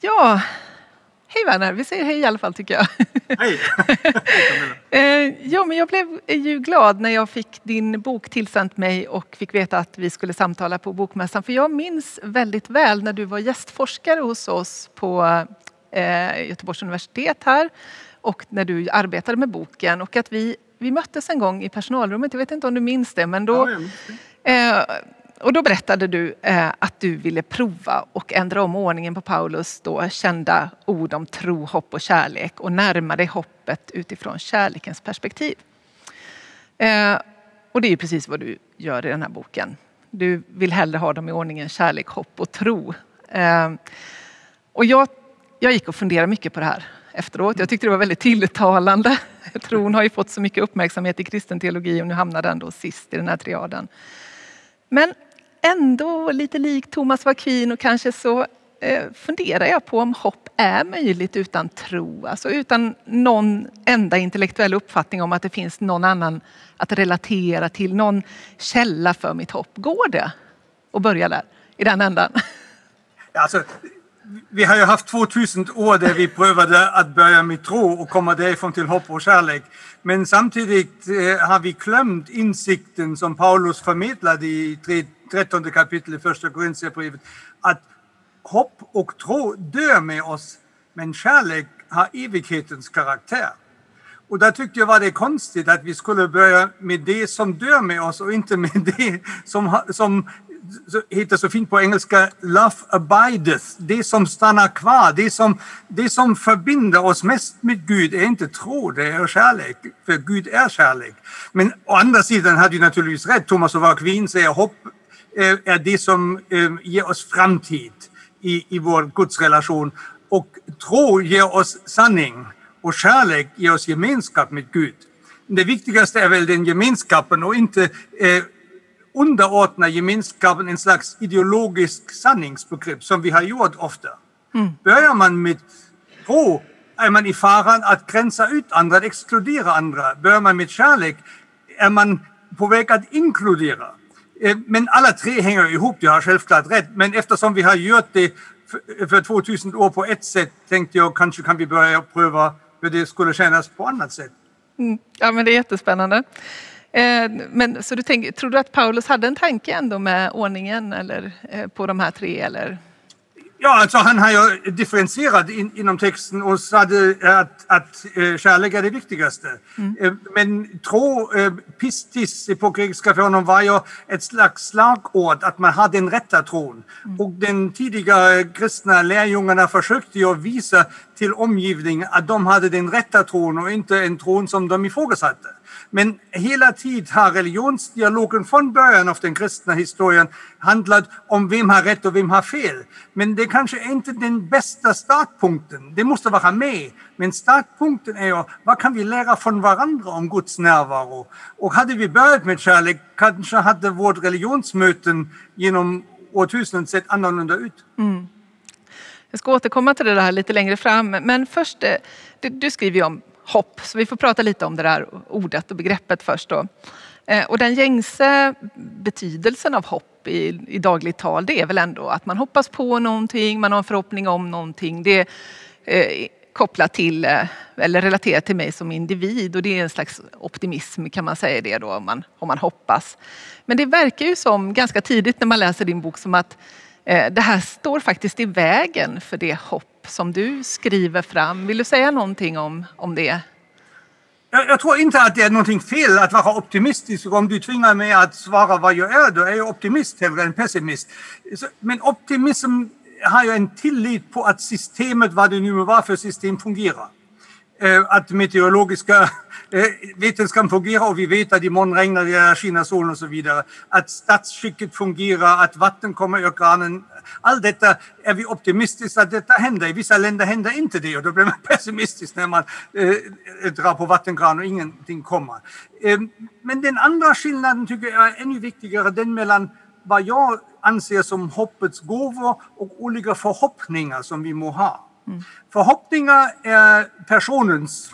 Ja, hej vänner. Vi säger hej i alla fall tycker jag. Hej! Ja, men jag blev ju glad när jag fick din bok tillsänt mig och fick veta att vi skulle samtala på Bokmässan. För jag minns väldigt väl när du var gästforskare hos oss på Göteborgs universitet här. Och när du arbetade med boken och att vi möttes en gång i personalrummet. Jag vet inte om du minns det, men då... Och då berättade du att du ville prova och ändra om ordningen på Paulus då kända ord om tro, hopp och kärlek och närma dig hoppet utifrån kärlekens perspektiv. Och det är ju precis vad du gör i den här boken. Du vill hellre ha dem i ordningen kärlek, hopp och tro. Och jag gick och funderade mycket på det här efteråt. Jag tyckte det var väldigt tilltalande. Tron har ju fått så mycket uppmärksamhet i kristen teologi och nu hamnar den då sist i den här triaden. Men ändå lite lik Thomas Vakvin och kanske så funderar jag på om hopp är möjligt utan tro. Alltså utan någon enda intellektuell uppfattning om att det finns någon annan att relatera till. Någon källa för mitt hopp. Går det att börja där i den ändan? Alltså, vi har ju haft 2000 år där vi prövade att börja med tro och komma därifrån till hopp och kärlek. Men samtidigt har vi glömt insikten som Paulus förmedlade i 13 kapitel i första Korintierbrevet. Att hopp och tro dör med oss, men kärlek har evighetens karaktär. Och där tyckte jag var det konstigt att vi skulle börja med det som dör med oss och inte med det som heter så fint på engelska love abideth, det som stannar kvar, det som förbinder oss mest med Gud är inte tro, det är kärlek, för Gud är kärlek. Men å andra sidan hade ju naturligtvis rätt, Thomas av Aquin säger hopp är det som ger oss framtid i vår gudsrelation och tro ger oss sanning och kärlek ger oss gemenskap med Gud. Det viktigaste är väl den gemenskapen och inte underordna gemenskapen en slags ideologisk sanningsbegrepp som vi har gjort ofta. Börjar man med tro är man i faran att gränsa ut andra, att exkludera andra. Börjar man med kärlek är man på väg att inkludera. Men alla tre hänger ihop, du har självklart rätt. Men eftersom vi har gjort det för 2000 år på ett sätt tänkte jag kanske kan vi börja pröva hur det skulle kännas på annat sätt. Ja, men det är jättespännande. Men så tror du att Paulus hade en tanke ändå med ordningen eller på de här tre eller? Ja, alltså han har ju differentierat inom texten och sa att kärlek är det viktigaste. Men tro, pistis på grekiska för honom var ju ett slags slagord att man har den rätta tron. Och den tidiga kristna lärjungarna försökte ju visa till omgivningen att de hade den rätta tron och inte en tron som de ifrågasatte. Men hela tiden har religionsdialogen från början av den kristna historien handlat om vem har rätt och vem har fel. Men det kanske är inte den bästa startpunkten. Det måste vara med. Men startpunkten är ju, vad kan vi lära från varandra om Guds närvaro? Och hade vi börjat med kärlek kanske hade vårt religionsmöten genom årtusenden sett annorlunda ut. Jag ska återkomma till det där lite längre fram. Men först, du skriver ju om hopp, så vi får prata lite om det där ordet och begreppet först då. Och den gängse betydelsen av hopp i dagligt tal, det är väl ändå att man hoppas på någonting, man har en förhoppning om någonting. Det är kopplat till, eller relaterat till mig som individ och det är en slags optimism kan man säga det då om man hoppas. Men det verkar ju som ganska tidigt när man läser din bok som att det här står faktiskt i vägen för det hopp som du skriver fram. Vill du säga någonting om det? Jag tror inte att det är någonting fel att vara optimistisk. Om du tvingar mig att svara vad jag är, då är jag optimist hellre än pessimist. Men optimism har ju en tillit på att systemet, vad det nu var för system, fungerar. Att meteorologiska vetenskap fungerar och vi vet att imorgon regnar det, skiner solen och så vidare. Att statsskicket fungerar, att vatten kommer ur kranen. Allt detta är vi optimistiska att detta händer. I vissa länder händer inte det och då blir man pessimistisk när man drar på vattenkranen och ingenting kommer. Men den andra skillnaden tycker jag är ännu viktigare. Den mellan vad jag anser som hoppets gåvor och olika förhoppningar som vi må ha. Förhoppningar är personens,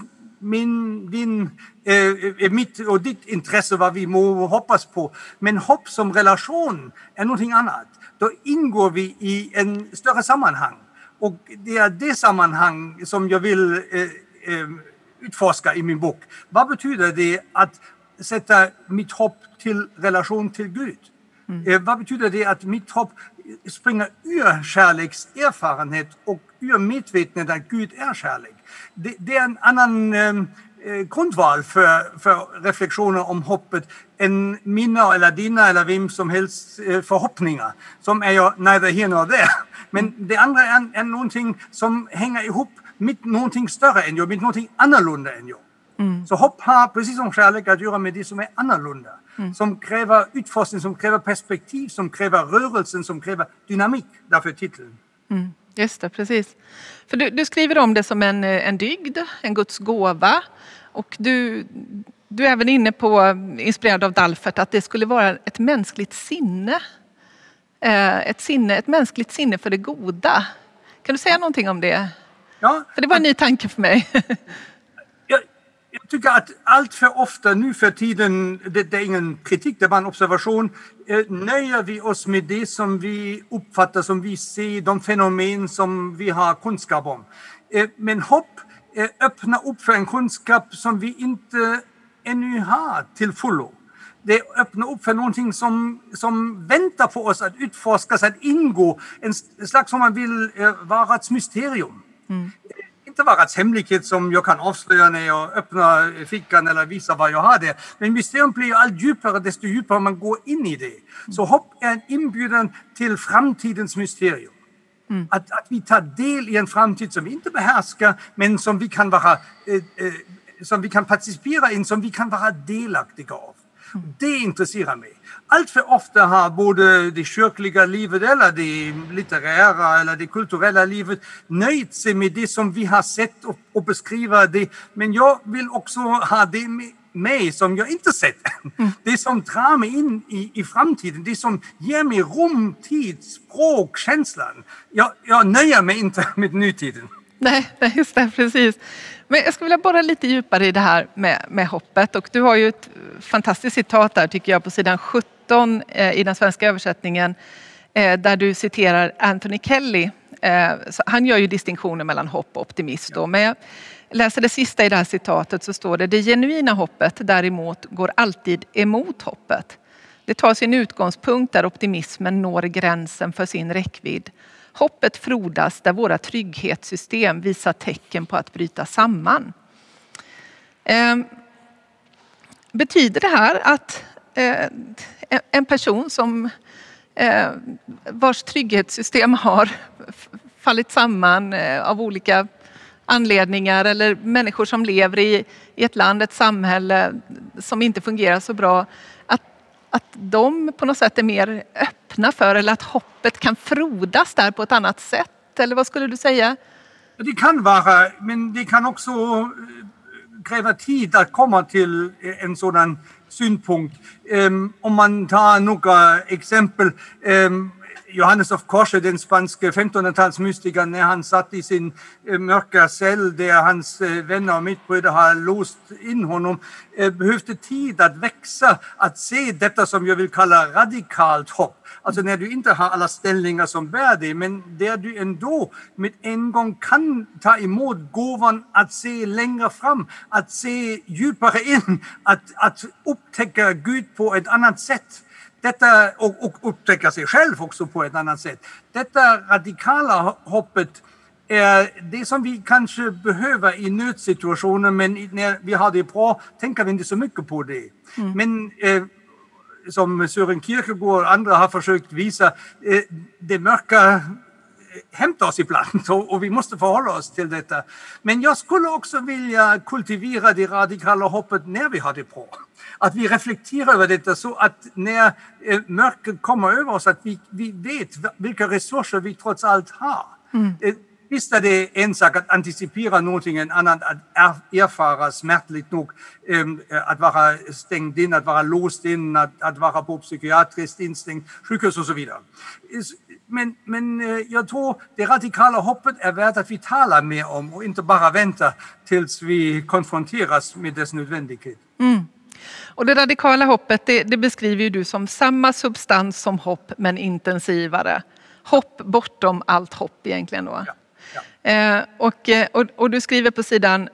mitt och ditt intresse vad vi må hoppas på. Men hopp som relation är någonting annat. Då ingår vi i en större sammanhang. Och det är det sammanhang som jag vill utforska i min bok. Vad betyder det att sätta mitt hopp till relation till Gud? Vad betyder det att mitt hopp springer ur kärlekserfarenhet och ur medvetenhet att Gud är kärlek? Det är en annan grundval för reflektioner om hoppet än mina eller dina eller vem som helst förhoppningar, som är jag neither here nor there. Men det andra är någonting som hänger ihop med någonting större än jag, med någonting annorlunda än jag. Så hopp har precis som kärlek att göra med det som är annorlunda. Som kräver utforskning, som kräver perspektiv, som kräver rörelsen, som kräver dynamik. Därför titeln. Just det, precis. För du skriver om det som en dygd, en Guds gåva. Och du är även inne på, inspirerad av Dalfert, att det skulle vara ett mänskligt sinne. Ett mänskligt sinne för det goda. Kan du säga någonting om det? Ja. För det var en ny tanke för mig. Jag tycker att allt för ofta nu för tiden, det är ingen kritik, det är bara en observation, nöjer vi oss med det som vi uppfattar, som vi ser, de fenomen som vi har kunskap om. Men hopp öppnar upp för en kunskap som vi inte ännu har till fullo. Det öppnar upp för någonting som väntar på oss att utforskas, att ingå, en slags som man vill vara ett mysterium. Inte vara ett hemlighet som jag kan avslöja när jag öppnar fickan eller visar vad jag har där. Men mysterium blir allt djupare desto djupare man går in i det. Så hopp är en inbjudan till framtidens mysterium. Att vi tar del i en framtid som vi inte behärskar, men som vi kan vara, som vi kan participera in, som vi kan vara delaktiga av. Det intresserar mig. Allt för ofta har både det kyrkliga livet eller det litterära eller det kulturella livet nöjt sig med det som vi har sett och beskriva det. Men jag vill också ha det med mig som jag inte sett. Det som drar mig in i framtiden. Det som ger mig rum, tid, språk, känslan. Jag nöjer mig inte med nutiden. Nej, just det, precis. Men jag skulle vilja borra lite djupare i det här med hoppet. Och du har ju ett fantastiskt citat där, tycker jag, på sidan 17 i den svenska översättningen. Där du citerar Anthony Kelly. Han gör ju distinktioner mellan hopp och optimism. Då. Men jag läser det sista i det här citatet, så står det: det genuina hoppet däremot går alltid emot hoppet. Det tar sin utgångspunkt där optimismen når gränsen för sin räckvidd. Hoppet frodas där våra trygghetssystem visar tecken på att bryta samman. Betyder det här att en person som vars trygghetssystem har fallit samman av olika anledningar, eller människor som lever i ett land, ett samhälle som inte fungerar så bra, att de på något sätt är mer öppna för, eller att hoppet kan frodas där på ett annat sätt? Eller vad skulle du säga? Det kan vara, men det kan också kräva tid att komma till en sådan synpunkt. Om man tar några exempel. Johannes av Korset, den spanske 1500-talsmystikern, när han satt i sin mörka cell där hans vänner och medbröder har låst in honom, behövde tid att växa, att se detta som jag vill kalla radikalt hopp. Alltså när du inte har alla ställningar som bär dig, men där du ändå med en gång kan ta emot gåvan att se längre fram, att se djupare in, att upptäcka Gud på ett annat sätt. Detta, och upptäcka sig själv också på ett annat sätt. Detta radikala hoppet är det som vi kanske behöver i nödsituationer, men när vi har det bra tänker vi inte så mycket på det. Men som Søren Kierkegaard och andra har försökt visa, det mörka hämtar oss ibland och vi måste förhålla oss till detta. Men jag skulle också vilja kultivera det radikala hoppet när vi har det bra. Att vi reflekterar över detta så att när mörkret kommer över oss, att vi vet vilka resurser vi trots allt har. Visst är det en sak att anticipera någonting, en annan att erfara smärtligt nog, att vara stängd in, att vara låst in, att vara på psykiatriskt instängt sjukhus och så vidare. Men jag tror det radikala hoppet är värt att vi talar mer om och inte bara väntar tills vi konfronteras med dess nödvändighet. Och det radikala hoppet, det beskriver ju du som samma substans som hopp, men intensivare. Hopp bortom allt hopp egentligen då. Och du skriver på sidan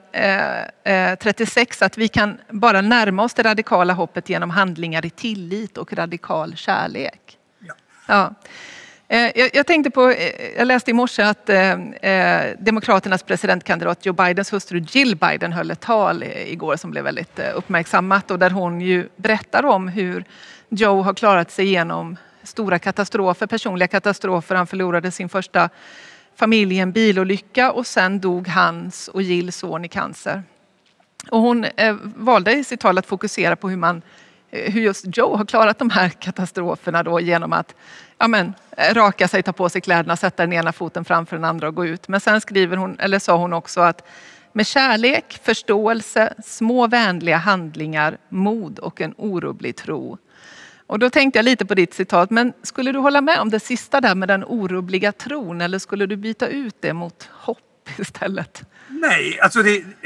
36 att vi kan bara närma oss det radikala hoppet genom handlingar i tillit och radikal kärlek. Ja. Jag tänkte på, jag läste i morse att Demokraternas presidentkandidat Joe Bidens hustru Jill Biden höll ett tal igår som blev väldigt uppmärksammat, och där hon ju berättar om hur Joe har klarat sig igenom stora katastrofer, personliga katastrofer. Han förlorade sin första familj i en bilolycka och sen dog hans och Jills son i cancer. Och hon valde i sitt tal att fokusera på hur just Joe har klarat de här katastroferna då genom att raka sig, ta på sig kläderna, sätta den ena foten framför den andra och gå ut. Men sen sa hon också att med kärlek, förståelse, små vänliga handlingar, mod och en orubblig tro. Och då tänkte jag lite på ditt citat, men skulle du hålla med om det sista där med den orubbliga tron, eller skulle du byta ut det mot hopp istället? Nej, alltså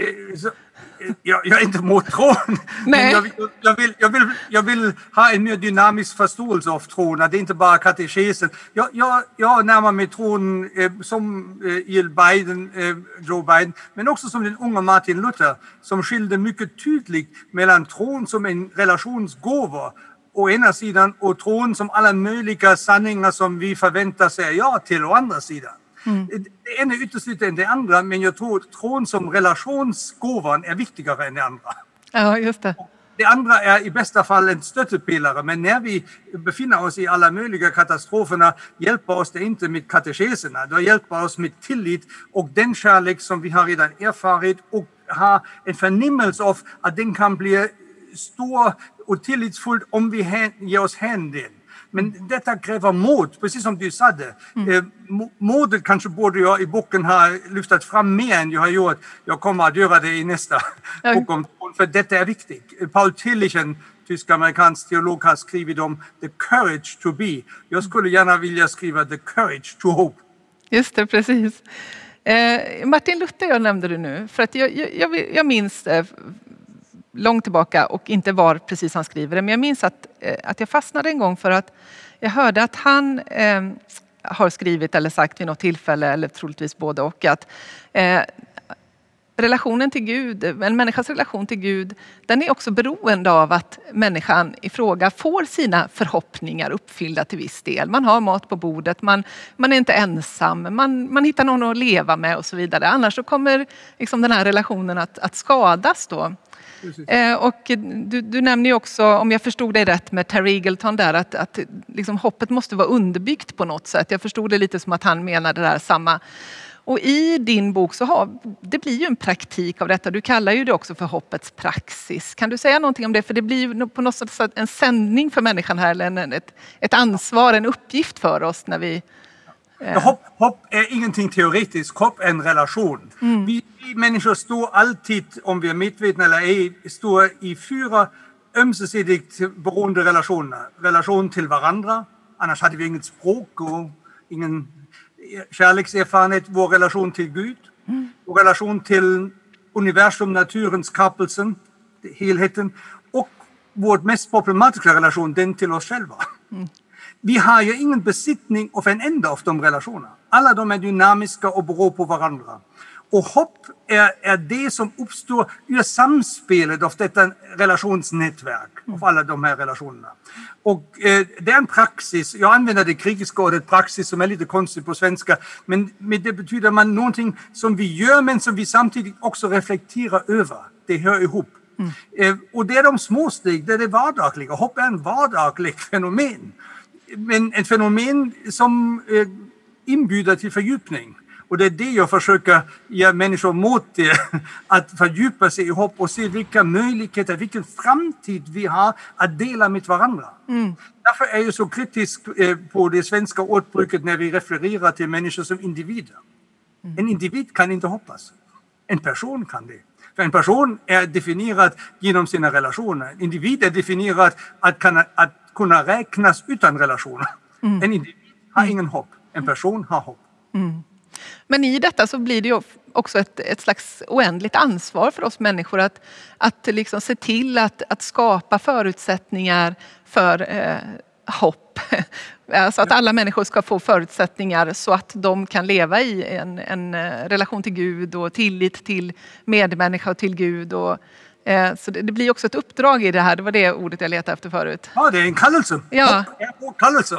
jag är inte mot tron. Men jag vill ha en mer dynamisk förståelse av tron. Det är inte bara katekesen. Jag närmar mig tron som Joe Biden, men också som den unga Martin Luther, som skilde mycket tydligt mellan tron som en relationsgåva å ena sidan och tron som alla möjliga sanningar som vi förväntar säga ja till å andra sidan. Det ena utesluter än det andra, men jag tror tron som relationsgåvan är viktigare än det andra. Ja, just det. Det andra är i bästa fall en stöttepelare, men när vi befinner oss i alla möjliga katastroferna hjälper oss det inte med katekeserna. Det hjälper oss med tillit och den kärlek som vi har redan erfarit och har en förnimmelse av att den kan bli stor och tillitsfull om vi ger oss hän den. Men detta kräver mod, precis som du sa det. Modet kanske borde jag i boken ha lyftat fram mer än jag har gjort. Jag kommer att göra det i nästa bok om tron, för detta är viktigt. Paul Tillich, en tysk-amerikansk teolog, har skrivit om the courage to be. Jag skulle gärna vilja skriva the courage to hope. Just det, precis. Martin Luther jag nämnde du nu, för att jag minns långt tillbaka och inte var precis han skriver det, men jag minns att jag fastnade en gång för att jag hörde att han har skrivit eller sagt vid något tillfälle, eller troligtvis både och, att relationen till Gud, en människas relation till Gud, den är också beroende av att människan i fråga får sina förhoppningar uppfyllda till viss del. Man har mat på bordet, man är inte ensam, man hittar någon att leva med och så vidare. Annars så kommer liksom den här relationen att skadas då. Och du nämner ju också, om jag förstod dig rätt med Terry Eagleton där, att liksom hoppet måste vara underbyggt på något sätt. Jag förstod det lite som att han menade det där samma. Och i din bok det blir ju en praktik av detta. Du kallar ju det också för hoppets praxis. Kan du säga någonting om det? För det blir ju på något sätt en sändning för människan här, eller ett ansvar, en uppgift för oss när vi... Hopp är ingenting teoretiskt, hopp är en relation. Vi människor står alltid, om vi är medvetna eller ej, står i 4 ömsesidigt beroende relationer. Relation till varandra, annars hade vi inget språk och ingen kärlekserfarenhet. Vår relation till Gud, vår relation till universum, naturens skapelsen, helheten, och vår mest problematiska relation, den till oss själva. Vi har ju ingen besittning av en enda av de relationerna. Alla de är dynamiska och beror på varandra. Och hopp är det som uppstår ur samspelet av detta relationsnätverk av alla de här relationerna. Och det är en praxis. Jag använder det grekiska ordet praxis som är lite konstigt på svenska. Men det betyder man någonting som vi gör men som vi samtidigt också reflekterar över. Det hör ihop. Och det är de små steg, det är det vardagliga. Hopp är en vardaglig fenomen. Men ett fenomen som inbjuder till fördjupning. Och det är det jag försöker ge människor mot till, att fördjupa sig i hopp och se vilka möjligheter, vilken framtid vi har att dela med varandra. Därför är jag så kritisk på det svenska ordbruket när vi refererar till människor som individer. En individ kan inte hoppas. En person kan det. För en person är definierad genom sina relationer. En individ är definierad att kunna räknas utan relationer. En individ har ingen hopp. En person har hopp. Men i detta så blir det ju också ett slags oändligt ansvar för oss människor att liksom se till att skapa förutsättningar för hopp. Alltså att alla människor ska få förutsättningar så att de kan leva i en relation till Gud och tillit till medmänniska och till Gud. Så det blir också ett uppdrag i det här. Det var det ordet jag letade efter förut. Ja, det är en kallelse. Ja. En kallelse.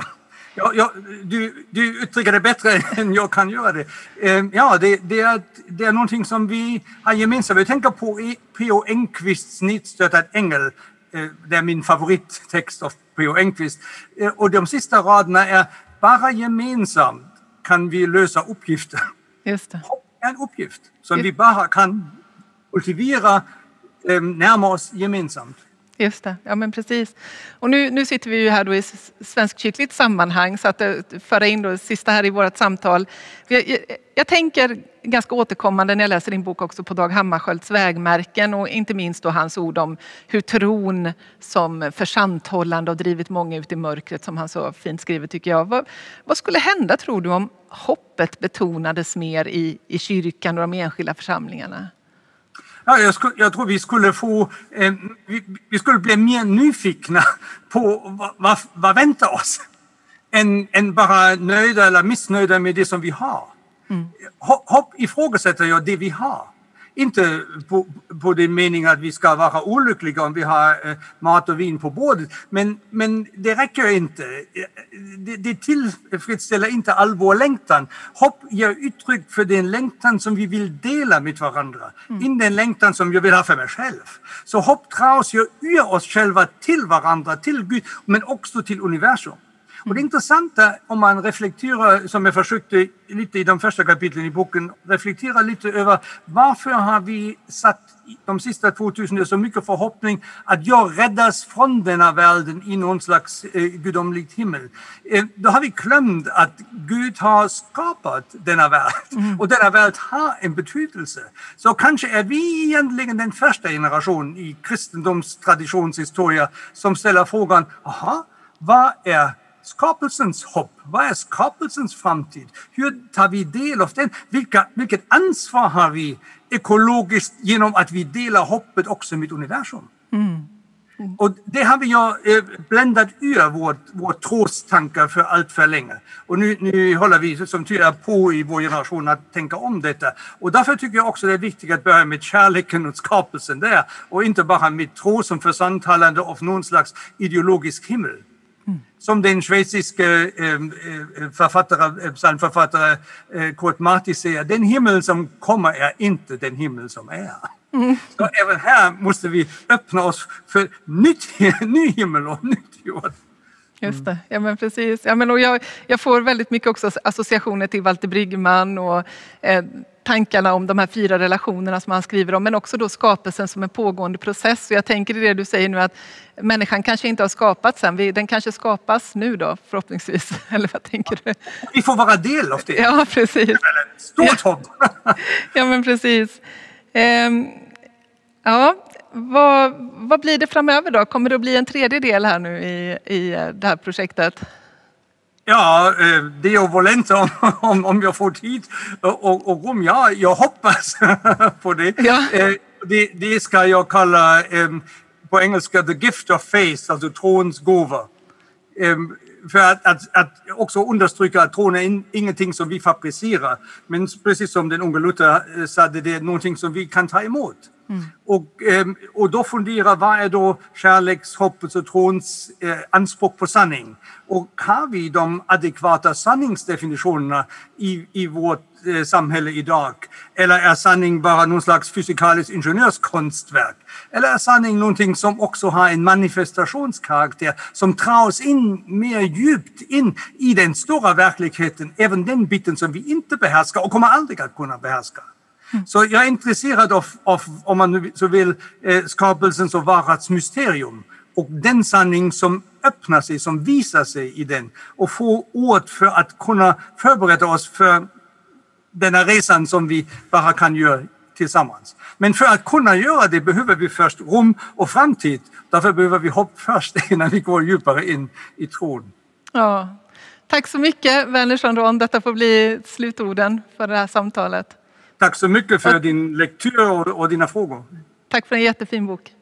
Du uttrycker det bättre än jag kan göra det. Ja, det är någonting som vi har gemensamt. Jag tänker på P.O. Enquists Nitstöttad ängel. Det är min favorittext av P.O. Enquist. Och de sista raderna är: bara gemensamt kan vi lösa uppgifter. Just det. Hopp är en uppgift som vi bara kan kultivera, närma oss gemensamt. Just det, ja men precis. Och nu sitter vi ju här då i svenskkyrkligt sammanhang, så att föra in då det sista här i vårt samtal. Jag tänker ganska återkommande när jag läser din bok också på Dag Hammarskjölds vägmärken, och inte minst då hans ord om hur tron som försanthållande och drivit många ut i mörkret, som han så fint skriver tycker jag. Vad skulle hända, tror du, om hoppet betonades mer i kyrkan och de enskilda församlingarna? Ja, jag tror vi skulle vi skulle bli mer nyfikna på vad väntar oss än bara nöjda eller missnöjda med det som vi har. Hopp ifrågasätter jag det vi har. Inte på den meningen att vi ska vara olyckliga om vi har mat och vin på bordet. Men det räcker inte. Det tillfredsställer inte all vår längtan. Hopp ger uttryck för den längtan som vi vill dela med varandra. Inte den längtan som jag vill ha för mig själv. Så hopp drar oss ju ur oss själva till varandra, till Gud, men också till universum. Och det intressanta, om man reflekterar, som jag försökte lite i de första kapitlen i boken, reflektera lite över varför har vi satt de sista 2000 år så mycket förhoppning att jag räddas från denna världen i någon slags gudomligt himmel. Då har vi glömt att Gud har skapat denna värld. Och denna värld har en betydelse. Så kanske är vi egentligen den första generation i kristendomstraditionshistoria som ställer frågan: aha, vad är skapelsens hopp? Vad är skapelsens framtid? Hur tar vi del av den? Vilket ansvar har vi ekologiskt genom att vi delar hoppet också med universum? Och det har vi ju bländat ur vår trostankar för allt för länge. Och nu håller vi som tyder på i vår generation att tänka om detta. Och därför tycker jag också det är viktigt att börja med kärleken och skapelsen där. Och inte bara med tro som försanthållande av någon slags ideologisk himmel. Som den schweiziske psalmförfattare Kurt Marti säger: den himmel som kommer är inte den himmel som är. Så även här måste vi öppna oss för ny himmel och nytt jord. Just det, ja men precis. Ja, men, och jag får väldigt mycket också associationer till Walter Bryggman och tankarna om de här 4 relationerna som han skriver om, men också då skapelsen som en pågående process. Och jag tänker i det du säger nu att människan kanske inte har skapats än, den kanske skapas nu då förhoppningsvis, eller vad tänker du? Vi får vara del av det. Ja, precis. Stort hopp. Ja, men precis. Ja, vad blir det framöver då? Kommer det att bli en 3:e del här nu i det här projektet? Ja, det är volent om jag får tid och rum. Ja, jag hoppas på det. Ja. Det ska jag kalla på engelska the gift of faith, alltså trons gåva. För att också understryka att tron är ingenting som vi fabricerar. Men precis som den unge Luther sa, det är någonting som vi kan ta emot. Och då fundera, vad är då kärleks, hoppets och trons anspråk på sanning? Och har vi de adekvata sanningsdefinitionerna i vårt samhälle idag? Eller är sanning bara någon slags fysikaliskt ingenjörskonstverk? Eller är sanning någonting som också har en manifestationskaraktär som drar oss in mer djupt in i den stora verkligheten, även den biten som vi inte behärskar och kommer aldrig att kunna behärska? Så jag är intresserad av om man nu så vill, skapelsens och varats mysterium och den sanning som öppnar sig, som visar sig i den, och få ord för att kunna förbereda oss för denna resan som vi bara kan göra tillsammans. Men för att kunna göra det behöver vi först rum och framtid. Därför behöver vi hopp först innan vi går djupare in i tron. Ja. Tack så mycket, Wernersson Ron. Detta får bli slutorden för det här samtalet. Tack så mycket för din lektyr och dina frågor. Tack för en jättefin bok.